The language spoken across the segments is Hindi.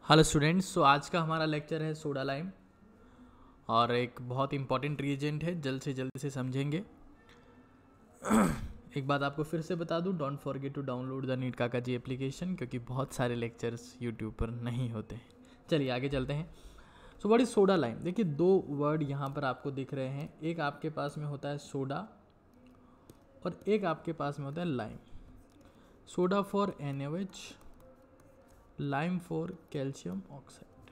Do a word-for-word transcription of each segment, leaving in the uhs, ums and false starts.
हेलो स्टूडेंट्स, तो आज का हमारा लेक्चर है सोडा लाइम और एक बहुत इंपॉर्टेंट रिएजेंट है, जल्द से जल्द से समझेंगे। एक बात आपको फिर से बता दूं, don't forget to download the NEET Kaka ji application, क्योंकि बहुत सारे लेक्चर्स यूट्यूब पर नहीं होते हैं। चलिए आगे चलते हैं। So what is soda lime? देखिए, दो वर्ड यहाँ पर आपको दिख रहे हैं। एक आपके पास में होता है सोडा और एक आपके पास में होता है lime. Soda for N O H, lime for calcium oxide.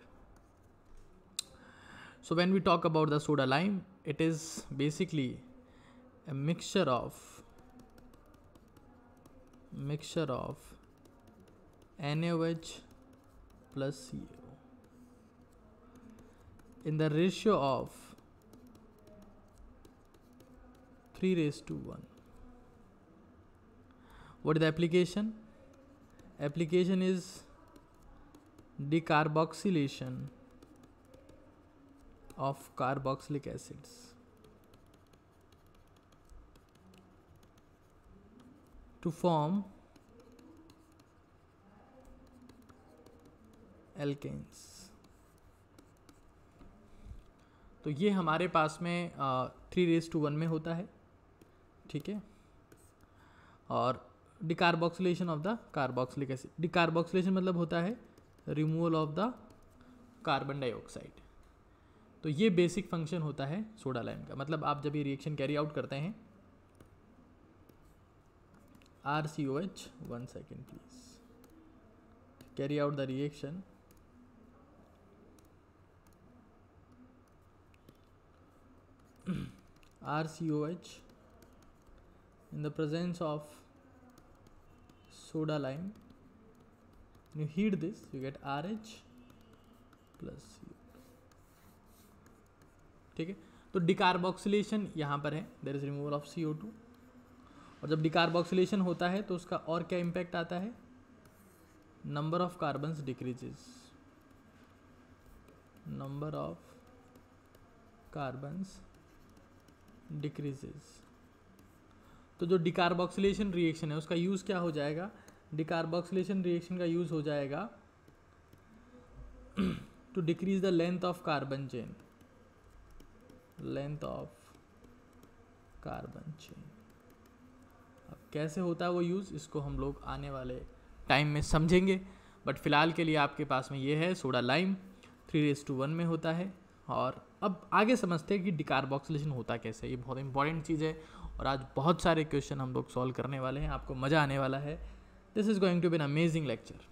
So when we talk about the soda lime, it is basically a mixture of mixture of NaOH plus C O in the ratio of three raised to one. What is the application? Application is decarboxylation of carboxylic acids to form alkanes. तो ये हमारे पास में थ्री रेज टू वन में होता है, ठीक है। और decarboxylation of the carboxylic acid, decarboxylation मतलब होता है removal of the carbon dioxide. तो ये बेसिक फंक्शन होता है सोडा लाइम का। मतलब आप जब ये रिएक्शन कैरी आउट करते हैं, R C O H, one second please, carry out the reaction, R C O H in the presence of soda lime, you heat this, you get R H plus C O two, ठीक है। तो डिकार्बोक्सिलेशन यहाँ पर है, there is removal of C O two. और जब डिकार्बोक्सिलेशन होता है तो उसका और क्या इम्पैक्ट आता है? Number of carbons decreases, number of carbons decreases. तो जो डिकार्बोक्सिलेशन रिएक्शन है उसका यूज़ क्या हो जाएगा? डिकार्बोक्सिलेशन रिएक्शन का यूज़ हो जाएगा to decrease the length of carbon chain, length of carbon chain. अब कैसे होता है वो यूज़, इसको हम लोग आने वाले टाइम में समझेंगे। बट फिलहाल के लिए आपके पास में ये है soda lime, three raise to one में होता है। और अब आगे समझते हैं कि डिकार्बोक्सिलेशन होता कैसे। ये बहुत इंपॉर्टेंट चीज़ है और आज बहुत सारे क्वेश्चन हम लोग सॉल्व करने वाले हैं, आपको मज़ा आने वाला है। This is going to be an amazing lecture.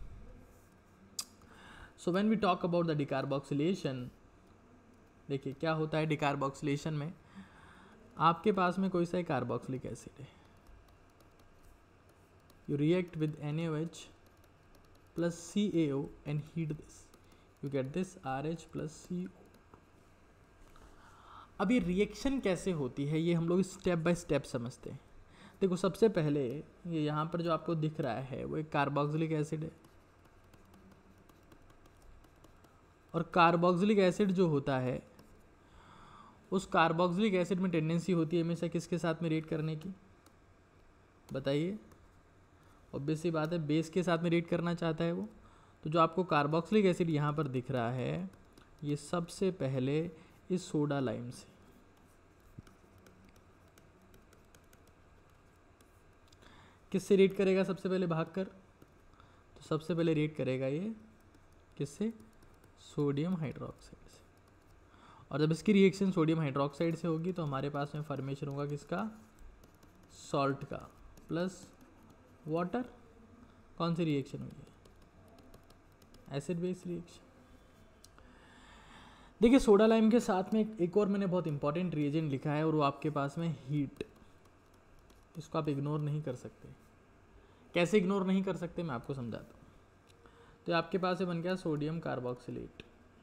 So when we talk about the decarboxylation, देखिए क्या होता है डिकार्बोक्सिलेशन में। आपके पास में कोई सा कार्बोक्सिलिक एसिड है, you react with N A O H plus C A O and heat this, you get this R H plus C O. अब ये रिएक्शन कैसे होती है ये हम लोग स्टेप बाय स्टेप समझते हैं। देखो, सबसे पहले ये यहाँ पर जो आपको दिख रहा है वो एक कार्बोक्सिलिक एसिड है। और कार्बोक्सिलिक एसिड जो होता है, उस कार्बोक्सिलिक एसिड में टेंडेंसी होती है हमेशा किसके साथ में रिएक्ट करने की? बताइए। ऑब्वियस सी बात है, बेस के साथ में रिएक्ट करना चाहता है वो। तो जो आपको कार्बोक्सिलिक एसिड यहाँ पर दिख रहा है, ये सबसे पहले इस सोडा लाइम से किससे रिएक्ट करेगा? सबसे पहले भागकर, तो सबसे पहले रिएक्ट करेगा ये किससे? सोडियम हाइड्रोक्साइड से। और जब इसकी रिएक्शन सोडियम हाइड्रोक्साइड से होगी तो हमारे पास में फॉर्मेशन होगा किसका? सॉल्ट का प्लस वाटर। कौन सी रिएक्शन हुई है? Acid base reaction. देखिए, सोडा लाइम के साथ में एक और मैंने बहुत इंपॉर्टेंट रिएजेंट लिखा है और वो आपके पास में हीट। इसको आप इग्नोर नहीं कर सकते। कैसे इग्नोर नहीं कर सकते मैं आपको समझाता हूँ। तो आपके पास बन गया सोडियम कार्बोक्सिलेट,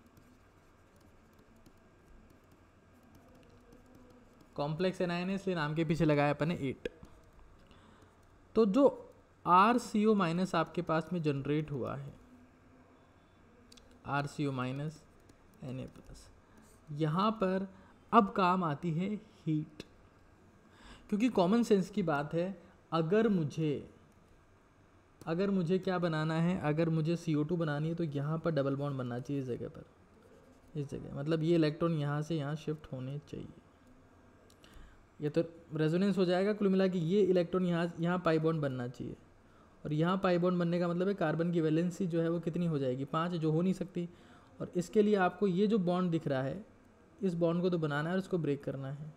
कॉम्प्लेक्स एनायन है इसलिए नाम के पीछे लगाया अपन ने एट। तो जो आर सी ओ माइनस आपके पास में जनरेट हुआ है, R C O minus N A plus, यहाँ पर अब काम आती है हीट। क्योंकि कॉमन सेंस की बात है, अगर मुझे अगर मुझे क्या बनाना है, अगर मुझे सी ओ टू बनानी है तो यहाँ पर डबल बॉन्ड बनना चाहिए इस जगह पर, इस जगह, मतलब ये इलेक्ट्रॉन यहाँ से यहाँ शिफ्ट होने चाहिए। ये तो रेजोनेंस हो जाएगा, कुल मिला के ये इलेक्ट्रॉन यहाँ यहाँ पाई बॉन्ड बनना चाहिए, और यहाँ पाई बॉन्ड बनने का मतलब है कार्बन की वैलेंसी जो है वो कितनी हो जाएगी, पाँच, जो हो नहीं सकती। और इसके लिए आपको ये जो बॉन्ड दिख रहा है, इस बॉन्ड को तो बनाना है और इसको ब्रेक करना है।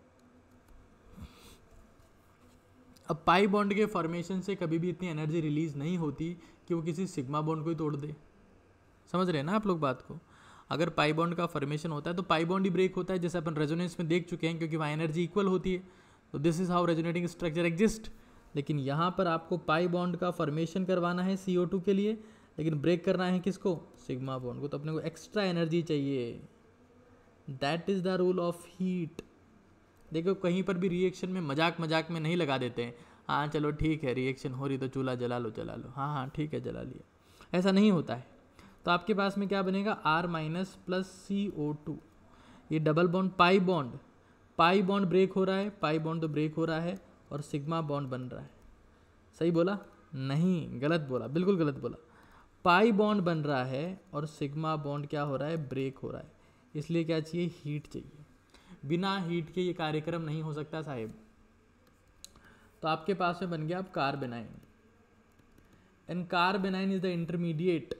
अब पाई बॉन्ड के फॉर्मेशन से कभी भी इतनी एनर्जी रिलीज नहीं होती कि वो किसी सिग्मा बॉन्ड को ही तोड़ दे। समझ रहे हैं ना आप लोग बात को? अगर पाई बॉन्ड का फॉर्मेशन होता है तो पाई बॉन्ड ही ब्रेक होता है, जैसे अपन रेजोनेंस में देख चुके हैं, क्योंकि वहाँ एनर्जी इक्वल होती है। तो this is how resonating structure exist. लेकिन यहाँ पर आपको पाई बॉन्ड का फॉर्मेशन करवाना है सी ओ टू के लिए, लेकिन ब्रेक करना है किसको, सिग्मा बॉन्ड को। तो अपने को एक्स्ट्रा एनर्जी चाहिए। That is the rule of heat. देखो कहीं पर भी रिएक्शन में मजाक मजाक में नहीं लगा देते हैं, हाँ चलो ठीक है रिएक्शन हो रही तो चूल्हा जला लो जला लो, हाँ हाँ ठीक है जला लिया, ऐसा नहीं होता है। तो आपके पास में क्या बनेगा, R minus plus C O two, ये double bond pi bond, pi bond break हो रहा है, पाई बॉन्ड तो ब्रेक हो रहा है, और सिग्मा बॉन्ड बन रहा है। सही बोला? नहीं, गलत बोला, बिल्कुल गलत बोला। पाई बॉन्ड बन रहा है और सिग्मा बॉन्ड क्या हो रहा है, ब्रेक हो रहा है। इसलिए क्या चाहिए, हीट चाहिए। बिना हीट के ये कार्यक्रम नहीं हो सकता साहेब। तो आपके पास में बन गया अब carbanion, and carbanion is the intermediate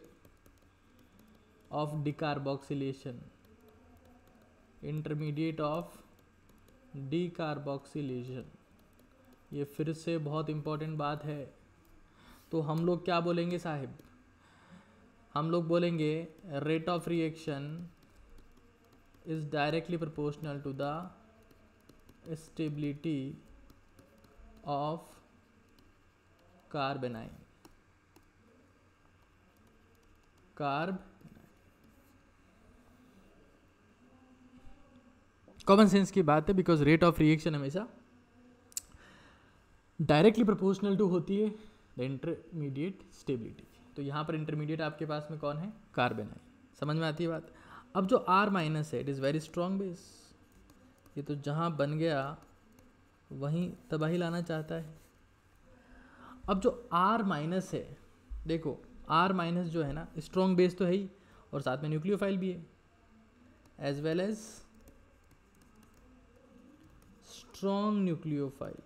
of decarboxylation, intermediate of decarboxylation. ये फिर से बहुत इंपॉर्टेंट बात है। तो हम लोग क्या बोलेंगे साहिब, हम लोग बोलेंगे rate of reaction is directly proportional to the stability of carbanion, carb common sense की बात है, बिकॉज रेट ऑफ रिएक्शन हमेशा डायरेक्टली प्रोपोर्शनल टू होती है द इंटरमीडिएट स्टेबिलिटी। तो यहाँ पर इंटरमीडिएट आपके पास में कौन है, कार्बेनाइन। समझ में आती है बात? अब जो R माइनस है, it is very strong base. ये तो जहाँ बन गया वहीं तबाही लाना चाहता है। अब जो R माइनस है, देखो R माइनस जो है ना, स्ट्रॉन्ग बेस तो है ही, और साथ में न्यूक्लियोफाइल भी है, as well as strong nucleophile.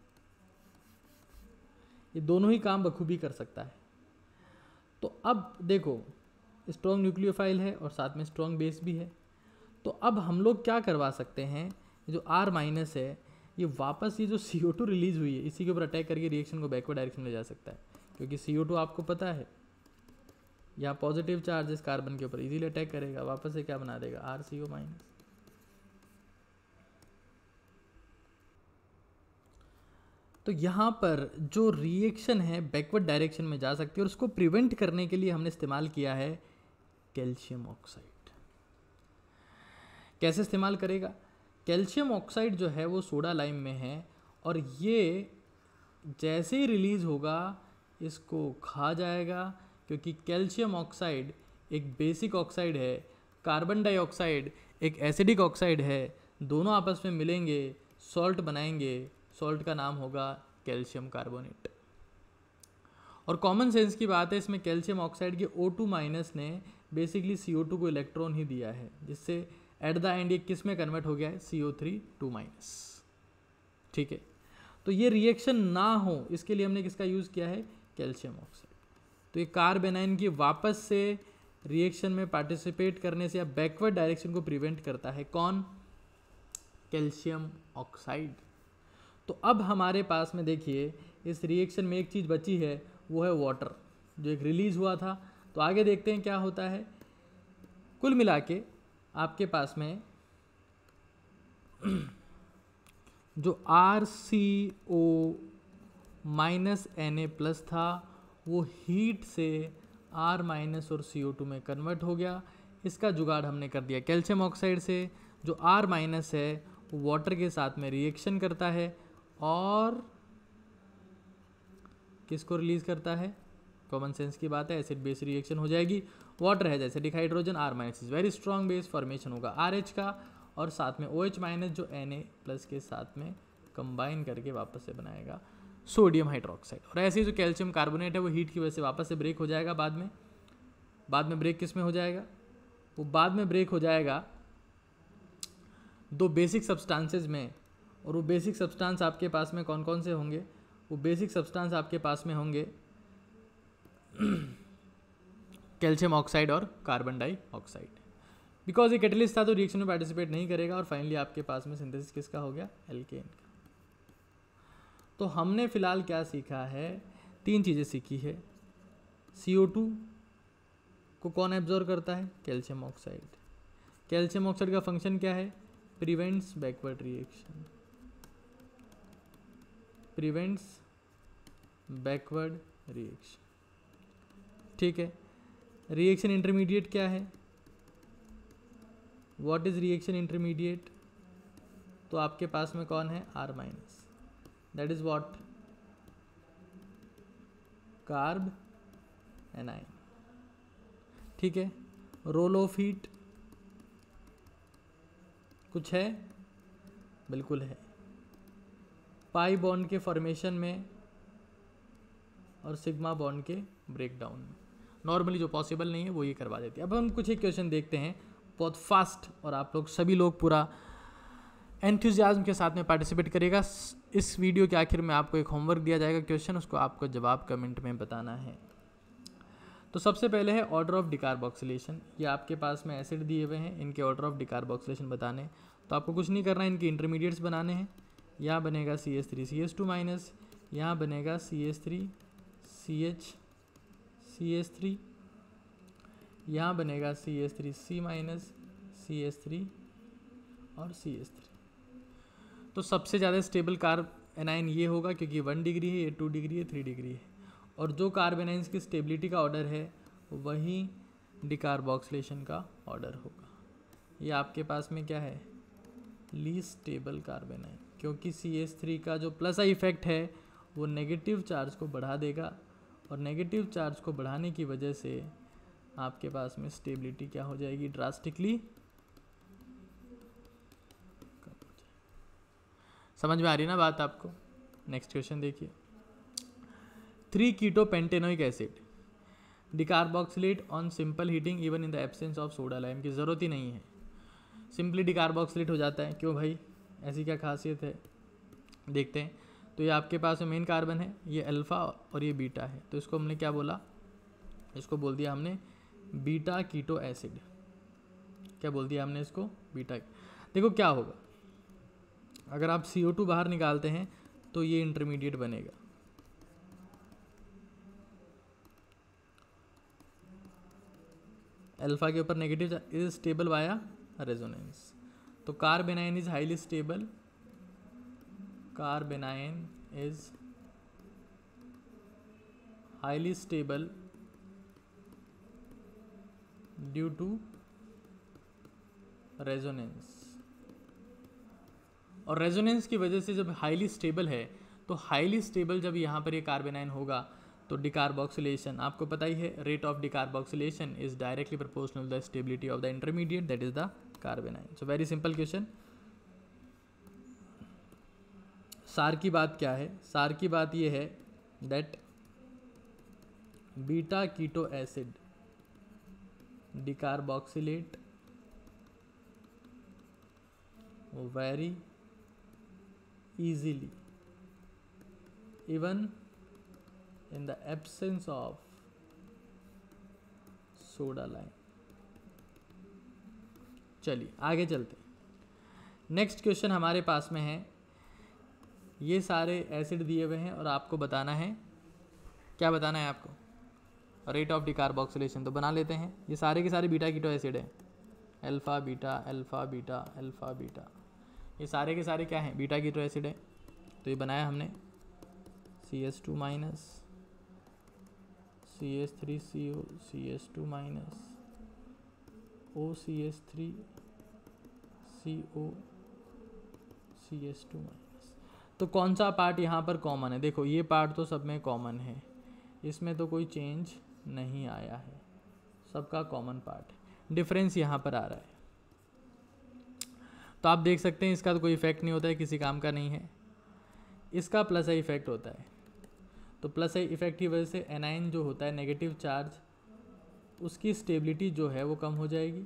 ये दोनों ही काम बखूबी कर सकता है। तो अब देखो स्ट्रॉन्ग न्यूक्लियोफाइल है और साथ में स्ट्रॉन्ग बेस भी है। तो अब हम लोग क्या करवा सकते हैं, जो R माइनस है ये वापस ये जो सी ओ टू रिलीज हुई है इसी के ऊपर अटैक करके रिएक्शन को बैकवर्ड डायरेक्शन में ले जा सकता है, क्योंकि सी ओ टू आपको पता है यहाँ पॉजिटिव चार्ज इस कार्बन के ऊपर इजीली अटैक करेगा, वापस से क्या बना देगा, आर सी ओ माइनस। तो यहाँ पर जो रिएक्शन है बैकवर्ड डायरेक्शन में जा सकती है, और उसको प्रिवेंट करने के लिए हमने इस्तेमाल किया है कैल्शियम ऑक्साइड। कैसे इस्तेमाल करेगा, कैल्शियम ऑक्साइड जो है वो सोडा लाइम में है, और ये जैसे ही रिलीज होगा इसको खा जाएगा, क्योंकि कैल्शियम ऑक्साइड एक बेसिक ऑक्साइड है, कार्बन डाइऑक्साइड एक एसिडिक ऑक्साइड है, दोनों आपस में मिलेंगे सॉल्ट बनाएंगे, सॉल्ट का नाम होगा कैल्शियम कार्बोनेट। और कॉमन सेंस की बात है, इसमें कैल्शियम ऑक्साइड के ओ टू माइनस ने बेसिकली सी ओ टू को इलेक्ट्रॉन ही दिया है, जिससे एट द एंड ये किस में कन्वर्ट हो गया है, C O three two minus. ठीक है, तो ये रिएक्शन ना हो इसके लिए हमने किसका यूज़ किया है, कैल्शियम ऑक्साइड। तो ये कार्बेनाइन की वापस से रिएक्शन में पार्टिसिपेट करने से या बैकवर्ड डायरेक्शन को प्रिवेंट करता है, कौन, कैल्शियम ऑक्साइड। तो अब हमारे पास में देखिए इस रिएक्शन में एक चीज़ बची है, वो है वाटर, जो एक रिलीज हुआ था। तो आगे देखते हैं क्या होता है। कुल मिला के आपके पास में जो R C O minus N A plus था वो हीट से R माइनस और सी ओ टू में कन्वर्ट हो गया। इसका जुगाड़ हमने कर दिया कैल्शियम ऑक्साइड से। जो R माइनस है वो वाटर के साथ में रिएक्शन करता है और किसको रिलीज करता है, कॉमन सेंस की बात है, एसिड बेस रिएक्शन हो जाएगी। वाटर है जैसे dehydrogen, R minus is very strong base, formation होगा आर एच का, और साथ में ओ एच माइनस जो एन ए प्लस के साथ में कंबाइन करके वापस से बनाएगा सोडियम हाइड्रोक्साइड। और ऐसे ही जो कैल्शियम कार्बोनेट है वो हीट की वजह से वापस से ब्रेक हो जाएगा बाद में। बाद में ब्रेक किस में हो जाएगा? वो बाद में ब्रेक हो जाएगा दो बेसिक सब्सटेंसेस में। और वो बेसिक सब्सटेंस आपके पास में कौन कौन से होंगे? वो बेसिक सब्सटेंस आपके पास में होंगे कैल्शियम ऑक्साइड और कार्बन डाइऑक्साइड। बिकॉज ये कैटलिस्ट था तो रिएक्शन में पार्टिसिपेट नहीं करेगा। और फाइनली आपके पास में सिंथेसिस किसका हो गया? एल्केन का। तो हमने फिलहाल क्या सीखा है? तीन चीज़ें सीखी है। सी ओ टू को कौन एब्जॉर्व करता है? Calcium oxide. कैल्शियम ऑक्साइड का फंक्शन क्या है? Prevents backward reaction, prevents backward reaction. ठीक है। रिएक्शन इंटरमीडिएट क्या है? What is reaction intermediate? तो आपके पास में कौन है? R minus, that is what? Carbanion. ठीक है। रोल ऑफ हीट कुछ है? बिल्कुल है। पाई बॉन्ड के फॉर्मेशन में और सिग्मा बॉन्ड के ब्रेकडाउन में। नॉर्मली जो पॉसिबल नहीं है वो ये करवा देती है। अब हम कुछ एक क्वेश्चन देखते हैं बहुत फास्ट, और आप लोग सभी लोग पूरा एंथुजियाज्म के साथ में पार्टिसिपेट करेगा। इस वीडियो के आखिर में आपको एक होमवर्क दिया जाएगा क्वेश्चन, उसको आपको जवाब कमेंट में बताना है। तो सबसे पहले है ऑर्डर ऑफ डिकार्बोक्सिलेशन। ये आपके पास में एसिड दिए हुए हैं, इनके ऑर्डर ऑफ डिकार्बोक्सिलेशन बताने। तो आपको कुछ नहीं करना है, इनके इंटरमीडिएट्स बनाने हैं। यहाँ बनेगा C H three C H two minus, यहाँ बनेगा C H three C H C H three, यहाँ बनेगा C H three C minus, C H three और सी एच थ्री। तो सबसे ज़्यादा स्टेबल कार्ब एनाइन ये होगा क्योंकि वन डिग्री है, ये टू डिग्री है, थ्री डिग्री है। और जो कार्ब एनाइंस की स्टेबिलिटी का ऑर्डर है वही डिकार्बोक्सिलेशन का ऑर्डर होगा। ये आपके पास में क्या है? लीस्ट स्टेबल कार्ब एनाइन, क्योंकि सी एच थ्री का जो प्लस आई इफेक्ट है वो नेगेटिव चार्ज को बढ़ा देगा, और नेगेटिव चार्ज को बढ़ाने की वजह से आपके पास में स्टेबिलिटी क्या हो जाएगी? ड्रास्टिकली कम हो जाएगी। समझ में आ रही ना बात आपको? नेक्स्ट क्वेश्चन देखिए। Three keto pentanoic acid decarboxylate on simple heating even in the absence of soda lime. की ज़रूरत ही नहीं है, सिंपली डिकार्बोक्सिलेट हो जाता है। क्यों भाई, ऐसी क्या खासियत है? देखते हैं। तो ये आपके पास में मेन कार्बन है, ये अल्फ़ा और ये बीटा है। तो इसको हमने क्या बोला? इसको बोल दिया हमने बीटा कीटो एसिड। क्या बोल दिया हमने इसको? बीटा। देखो क्या होगा, अगर आप सी ओ टू बाहर निकालते हैं तो ये इंटरमीडिएट बनेगा। अल्फा के ऊपर negative is stable via resonance. तो carbanion is highly stable, carbanion is highly stable due to resonance. और रेजोनेंस की वजह से जब हाईली स्टेबल है, तो हाईली स्टेबल जब यहाँ पर ये कार्बेनाइन होगा तो डिकार्बोक्सिलेशन, आपको पता ही है, rate of decarboxylation is directly proportional the stability of the intermediate, that is the carbanion. So very simple question. सार की बात क्या है? सार की बात ये है that beta keto acid decarboxylate very easily even in the absence of soda lime। चलिए आगे चलते हैं। नेक्स्ट क्वेश्चन हमारे पास में है, ये सारे एसिड दिए हुए हैं और आपको बताना है, क्या बताना है आपको? Rate of decarboxylation. तो बना लेते हैं। ये सारे के सारे बीटा कीटो एसिड है, alpha beta alpha beta alpha beta, ये सारे के सारे क्या हैं? बीटा कीटो एसिड है। तो ये बनाया हमने C H two minus, C H three C O, C H two minus, O C H three C O, C H two minus. तो कौन सा पार्ट यहाँ पर कॉमन है? देखो ये पार्ट तो सब में कॉमन है, इसमें तो कोई चेंज नहीं आया है, सबका कॉमन पार्ट है। डिफरेंस यहाँ पर आ रहा है। तो आप देख सकते हैं इसका तो कोई इफेक्ट नहीं होता है, किसी काम का नहीं है। इसका प्लस आई इफेक्ट होता है, तो प्लस इफेक्ट की वजह से एनाइन जो होता है नेगेटिव चार्ज, उसकी स्टेबिलिटी जो है वो कम हो जाएगी,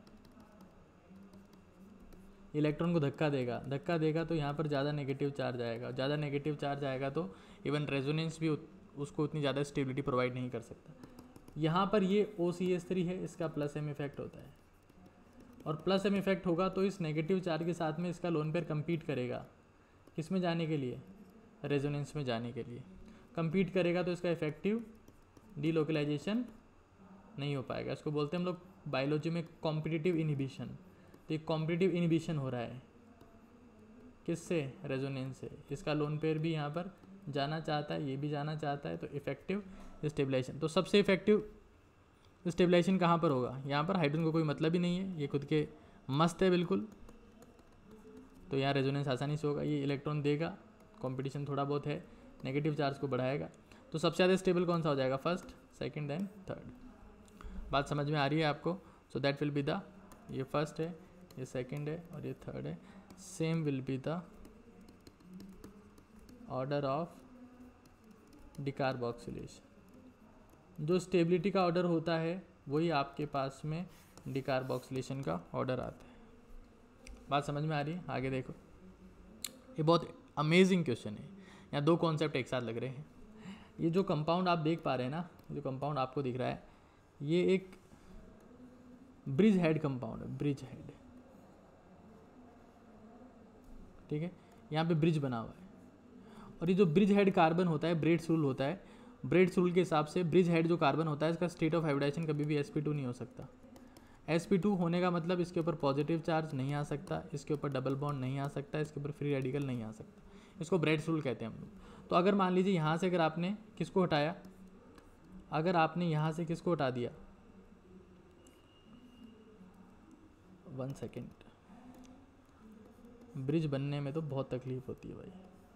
इलेक्ट्रॉन को धक्का देगा, धक्का देगा तो यहाँ पर ज़्यादा नेगेटिव चार्ज आएगा, ज़्यादा नेगेटिव चार्ज आएगा तो इवन रेजोनेंस भी उसको उतनी ज़्यादा स्टेबिलिटी प्रोवाइड नहीं कर सकता। यहाँ पर ये ओ सी एस थ्री है, इसका प्लस एम इफेक्ट होता है, और प्लस एम इफेक्ट होगा तो इस नेगेटिव चार्ज के साथ में इसका लोन पेयर कम्पीट करेगा, किस में जाने के लिए, रेजोनेंस में जाने के लिए कम्पीट करेगा, तो इसका इफेक्टिव डीलोकलाइजेशन नहीं हो पाएगा। इसको बोलते हैं हम लोग बायोलॉजी में कॉम्पिटिटिव इनहिबिशन। तो एक कॉम्पिटिटिव इनहिबिशन हो रहा है किससे, रेजोनेंस से। इसका लोन पेयर भी यहाँ पर जाना चाहता है, ये भी जाना चाहता है, तो इफेक्टिव स्टेबलाइजेशन। तो सबसे इफेक्टिव स्टेबलाइजेशन कहाँ पर होगा, यहाँ पर हाइड्रोजन को कोई मतलब ही नहीं है, ये खुद के मस्त है बिल्कुल, तो यहाँ रेजोनेंस आसानी से होगा। ये इलेक्ट्रॉन देगा, कंपटीशन थोड़ा बहुत है, नेगेटिव चार्ज को बढ़ाएगा, तो सबसे ज़्यादा स्टेबल कौन सा हो जाएगा, फर्स्ट, सेकंड एंड थर्ड। बात समझ में आ रही है आपको? So that will be the, ये फर्स्ट है, ये सेकंड है और ये थर्ड है, same will be the order of decarboxylation. जो स्टेबिलिटी का ऑर्डर होता है वही आपके पास में डिकार्बोक्सिलेशन का ऑर्डर आता है। बात समझ में आ रही है? आगे देखो, ये बहुत अमेजिंग क्वेश्चन है, यहाँ दो कॉन्सेप्ट एक साथ लग रहे हैं। ये जो कंपाउंड आप देख पा रहे हैं ना, जो कंपाउंड आपको दिख रहा है, ये एक ब्रिज हेड कंपाउंड है, ब्रिज हेड, ठीक है, यहाँ पे ब्रिज बना हुआ है। और ये जो ब्रिज हेड कार्बन होता है, ब्रेड्स रूल होता है, ब्रेड्स रूल के हिसाब से ब्रिज हेड जो कार्बन होता है, इसका स्टेट ऑफ हाइब्रिडाइजेशन कभी भी एस पी टू नहीं हो सकता। एस पी टू होने का मतलब इसके ऊपर पॉजिटिव चार्ज नहीं आ सकता, इसके ऊपर डबल बॉन्ड नहीं आ सकता, इसके ऊपर फ्री रेडिकल नहीं आ सकता। इसको ब्रेड्स रूल कहते हैं हम लोग। तो अगर मान लीजिए यहाँ से अगर आपने किसको हटाया, अगर आपने यहाँ से किसको हटा दिया, वन सेकेंड, ब्रिज बनने में तो बहुत तकलीफ होती है भाई।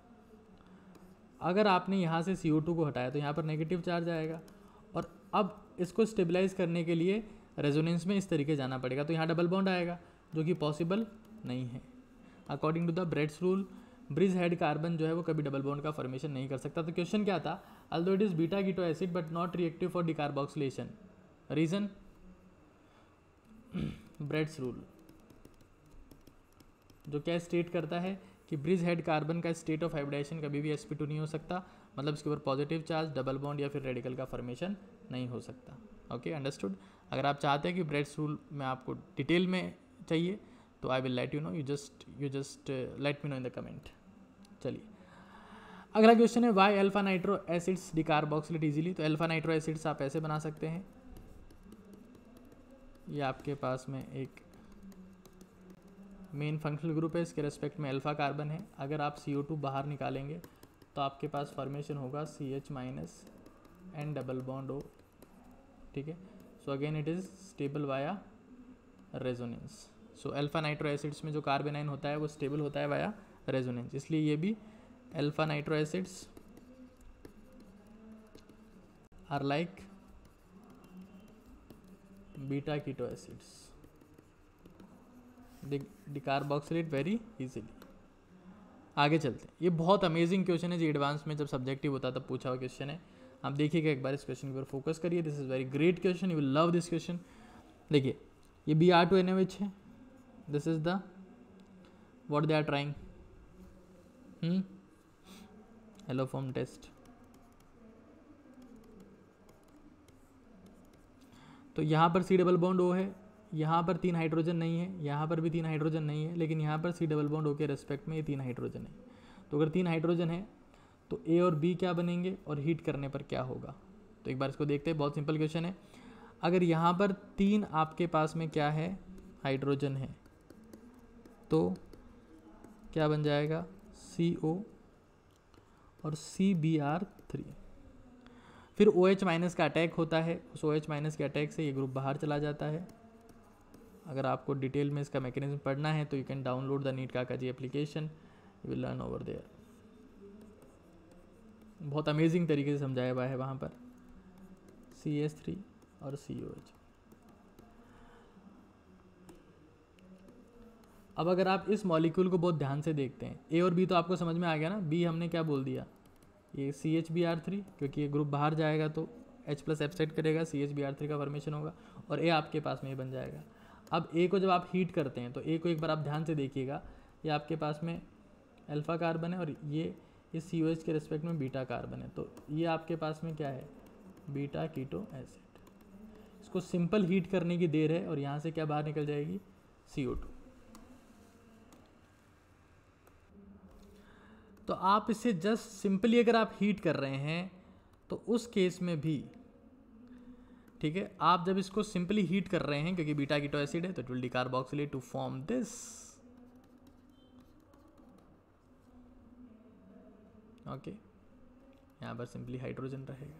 अगर आपने यहाँ से सी ओ टू को हटाया तो यहाँ पर नेगेटिव चार्ज आएगा, और अब इसको स्टेबलाइज करने के लिए रेजोनेंस में इस तरीके जाना पड़ेगा, तो यहाँ डबल बॉन्ड आएगा, जो कि पॉसिबल नहीं है। According to the Bredt's rule, bridge head carbon जो है वो कभी डबल बॉन्ड का फॉर्मेशन नहीं कर सकता। तो क्वेश्चन क्या था, although it is beta keto acid but not reactive for decarboxylation, reason Bredt's rule, जो क्या स्टेट करता है कि ब्रिज हेड कार्बन का स्टेट ऑफ हाइब्रिडाइजेशन कभी भी एस पी टू नहीं हो सकता, मतलब इसके ऊपर पॉजिटिव चार्ज, डबल बॉन्ड या फिर रेडिकल का फॉर्मेशन नहीं हो सकता। Okay, understood. अगर आप चाहते हैं कि ब्रेड्स रूल में आपको डिटेल में चाहिए तो I will let you know, you just you just let me know in the comment. चलिए, अगला क्वेश्चन है, why alpha nitro acids decarboxylate easily. तो अल्फा नाइट्रो एसिड्स आप ऐसे बना सकते हैं, ये आपके पास में एक मेन फंक्शनल ग्रुप है, इसके रेस्पेक्ट में अल्फा कार्बन है। अगर आप सी ओ टू बाहर निकालेंगे तो आपके पास फॉर्मेशन होगा C H minus and double bond O, ठीक है। So again it is stable via resonance. So alpha nitro acids में जो कार्बन आयन होता है वो स्टेबल होता है वाया रेजोनेंस, इसलिए ये भी alpha nitro acids are like beta keto acids, decarboxylate very easily. आगे चलते हैं, ये बहुत अमेजिंग क्वेश्चन है जी, एडवांस में जब सब्जेक्टिव होता तब पूछा हुआ क्वेश्चन है। आप देखिएगा एक बार इस क्वेश्चन के ऊपर फोकस करिए, this is very great question, you will love this question. देखिए, ये B R two N O H है, this is the what they are trying, haloform test. तो यहाँ पर सी डबल बॉन्ड ओ है, यहाँ पर तीन हाइड्रोजन नहीं है, यहाँ पर भी तीन हाइड्रोजन नहीं है, लेकिन यहाँ पर सी डबल बॉन्ड ओ के रेस्पेक्ट में ये तीन हाइड्रोजन है। तो अगर तीन हाइड्रोजन है तो ए और बी क्या बनेंगे और हीट करने पर क्या होगा। तो एक बार इसको देखते हैं, बहुत सिंपल क्वेश्चन है। अगर यहाँ पर तीन आपके पास में क्या है, हाइड्रोजन है, तो क्या बन जाएगा, सी ओ और सी बी आर थ्री। फिर ओ एच माइनस का अटैक होता है, उस ओ एच माइनस के अटैक से ये ग्रुप बाहर चला जाता है। अगर आपको डिटेल में इसका मैकेनिज्म पढ़ना है तो you can download the NEET Kakaji application, you will learn over there. बहुत अमेजिंग तरीके से समझाया हुआ है वहाँ पर, सी एस थ्री और सी ओ एच। अब अगर आप इस मॉलिक्यूल को बहुत ध्यान से देखते हैं, ए और बी तो आपको समझ में आ गया ना, बी हमने क्या बोल दिया, ये C H B R three, क्योंकि ये ग्रुप बाहर जाएगा तो H प्लस एब्स्ट्रैक्ट करेगा, C H B R three का फॉर्मेशन होगा, और ए आपके पास में ये बन जाएगा। अब ए को जब आप हीट करते हैं तो ए को एक बार आप ध्यान से देखिएगा, ये आपके पास में अल्फ़ा कार्बन है और ये इस सी ओ एच के रिस्पेक्ट में बीटा कार्बन है, तो ये आपके पास में क्या है, बीटा कीटो एसिड। इसको सिंपल हीट करने की देर है और यहाँ से क्या बाहर निकल जाएगी, सी ओ टू। तो आप इसे जस्ट सिंपली अगर आप हीट कर रहे हैं तो उस केस में भी, ठीक है, आप जब इसको सिंपली हीट कर रहे हैं क्योंकि बीटा कीटो एसिड है तो it will decarboxylate to form this. Okay, यहाँ पर सिंपली हाइड्रोजन रहेगा।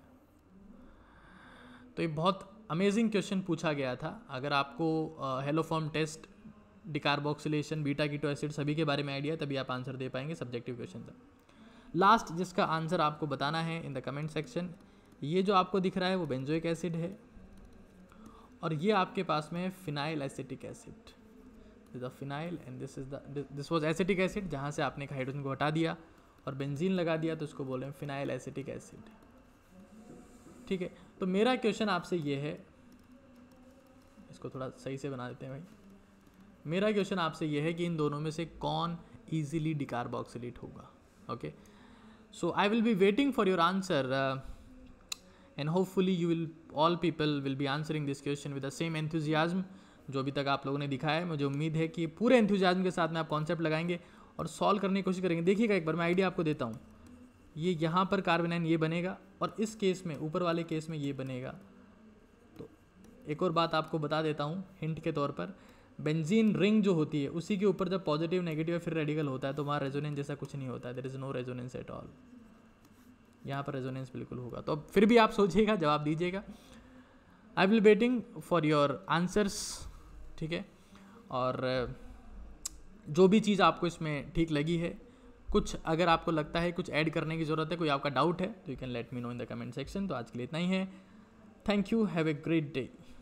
तो ये बहुत अमेजिंग क्वेश्चन पूछा गया था। अगर आपको haloform test, decarboxylation, beta keto acid सभी के बारे में आइडिया है तभी आप आंसर दे पाएंगे, सब्जेक्टिव क्वेश्चन था। लास्ट जिसका आंसर आपको बताना है इन द कमेंट सेक्शन, ये जो आपको दिख रहा है वो बेंजोइक एसिड है और ये आपके पास में है phenyl acetic acid. This the phenyl and this is the this was acetic acid, जहाँ से आपने हाइड्रोजन को हटा दिया और बेंजीन लगा दिया तो इसको बोल रहे हैं फिनाइल एसिटिक एसिड। ठीक है, तो मेरा क्वेश्चन आपसे ये है, इसको थोड़ा सही से बना देते हैं भाई। मेरा क्वेश्चन आपसे ये है कि इन दोनों में से कौन इजीली डिकार्बोक्सिलेट होगा। Okay, so I will be waiting for your answer and hopefully you will all people will be answering this question with the same enthusiasm जो अभी तक आप लोगों ने दिखाया है। मुझे उम्मीद है कि पूरे एंथुजियाज्म के साथ में आप कॉन्सेप्ट लगाएंगे और सॉल्व करने की कोशिश करेंगे। देखिएगा एक बार मैं आइडिया आपको देता हूँ, ये यहाँ पर कार्बोनाइन ये बनेगा और इस केस में, ऊपर वाले केस में ये बनेगा। तो एक और बात आपको बता देता हूँ हिंट के तौर पर, बेंजीन रिंग जो होती है उसी के ऊपर जब पॉजिटिव नेगेटिव फिर रेडिकल होता है तो वहाँ रेजोनेंस जैसा कुछ नहीं होता है, there is no resonance at all. यहाँ पर रेजोनेंस बिल्कुल होगा। तो फिर भी आप सोचिएगा, जवाब दीजिएगा। I will waiting for your answers, ठीक है। और जो भी चीज़ आपको इसमें ठीक लगी है, कुछ अगर आपको लगता है कुछ ऐड करने की ज़रूरत है, कोई आपका डाउट है तो you can let me know in the comment section. तो आज के लिए इतना ही है। Thank you, have a great day.